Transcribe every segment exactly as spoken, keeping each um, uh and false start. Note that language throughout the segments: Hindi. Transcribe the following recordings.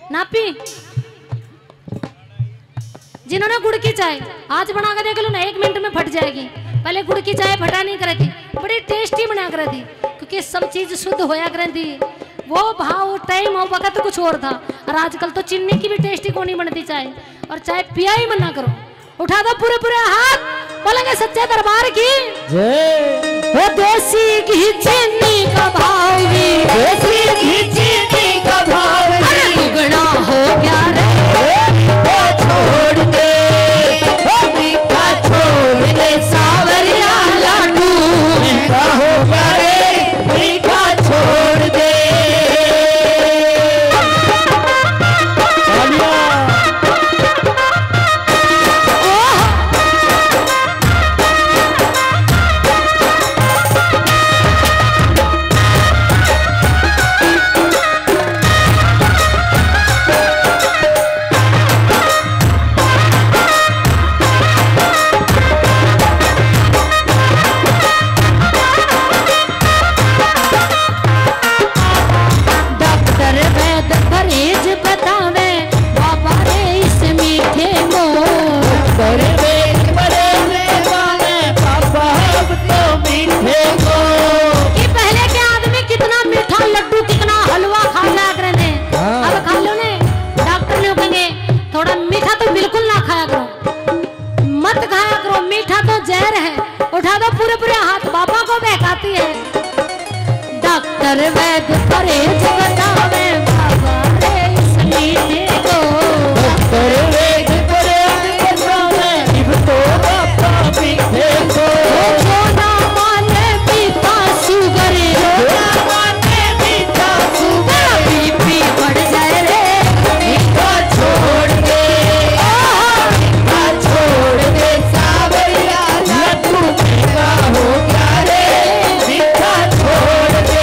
नापी जिन्होंने गुड़ की चाय आज बना कर देख लो ना, एक मिनट में फट जाएगी। पहले गुड़ की चाय फटा नहीं कर थी, बड़ी टेस्टी बना कर थी, क्योंकि सब चीज शुद्ध होया कर थी। वो भाव टाइम और वक्त कुछ और था, और आजकल तो चीनी की भी टेस्टी को नहीं बनती चाय, और चाय पिया ही मना करो। उठा दो पूरे पूरे हाथ, बोलेंगे सच्चे दरबार की जय। देसी घी चीनी का भाव भी, देसी घी चीनी का भाव भी दुगना हो गया रे, वो छोड़ दे, वो मीठा छोड़ दे, सावरिया लाडू मीठा हो गया रे, मीठा छोड़ दे। पूरे पूरे हाथ बाबा को बहकाती है। डॉक्टर वैद्य परहेज बतावे बाबा रे इस मीठे को, डॉक्टर वैद्य परहेज बतावे इब तो बाबा मीठे को। जो ना माने पीता शुगर, जो ना माने पीता शुगर, बीपी बढ़ जाए रे, मीठा छोड़ दे, मीठा छोड़ दे, सावरिया लाडू मीठा हो गया रे, मीठा छोड़ दे।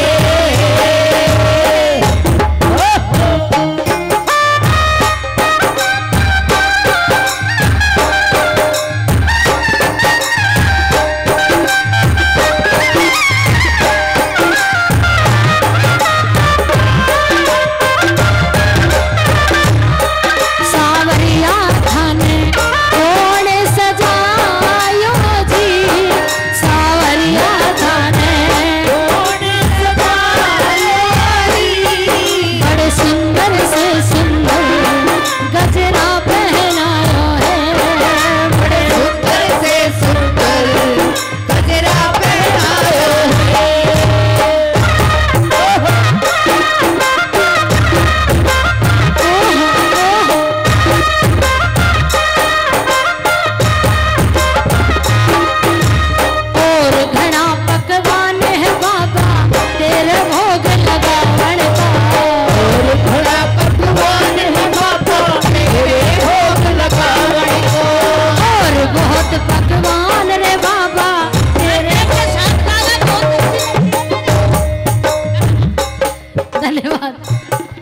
सावरिया थाने कौन सजायो जी, सावरिया थाने कौन सजायो जी, बड़े सुंदर से सुंदर गजरा पहनायो है, बड़े सुंदर से सुंदर गजरा पहनायो है। और घना पकवान है बाबा तेरे भोग लगावण का, और घना पकवान है बाबा तेरे भोग लगावण का, और बहुत पकवान रे बाबा तेरे प्रसाद का। धन्यवाद,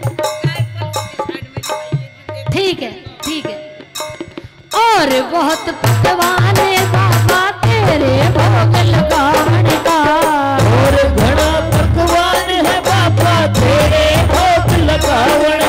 ठीक है ठीक है। और बहुत पकवान है बाबा तेरे भोग लगावण का, और घना पकवान है बाबा तेरे भोग लगावण